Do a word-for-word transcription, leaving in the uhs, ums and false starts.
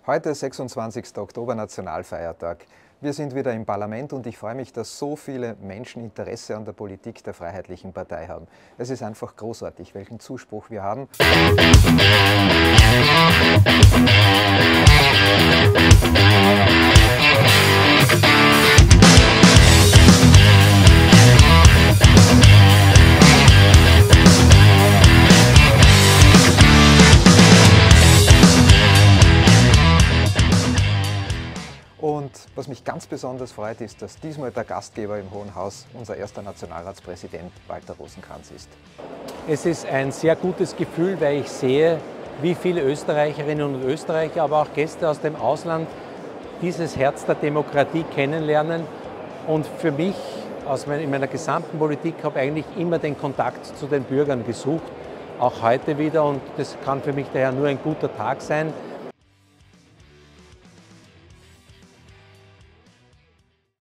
Heute, sechsundzwanzigster Oktober, Nationalfeiertag. Wir sind wieder im Parlament und ich freue mich, dass so viele Menschen Interesse an der Politik der Freiheitlichen Partei haben. Es ist einfach großartig, welchen Zuspruch wir haben. Und was mich ganz besonders freut, ist, dass diesmal der Gastgeber im Hohen Haus unser erster Nationalratspräsident Walter Rosenkranz ist. Es ist ein sehr gutes Gefühl, weil ich sehe, wie viele Österreicherinnen und Österreicher, aber auch Gäste aus dem Ausland dieses Herz der Demokratie kennenlernen. Und für mich, aus meiner, in meiner gesamten Politik, habe ich eigentlich immer den Kontakt zu den Bürgern gesucht, auch heute wieder. Und das kann für mich daher nur ein guter Tag sein.